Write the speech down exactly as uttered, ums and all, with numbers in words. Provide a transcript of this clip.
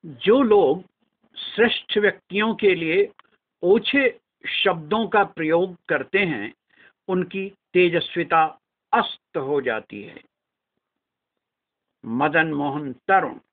जो लोग श्रेष्ठ व्यक्तियों के लिए ओछे शब्दों का प्रयोग करते हैं, उनकी तेजस्विता अस्त हो जाती है। मदन मोहन तरुण।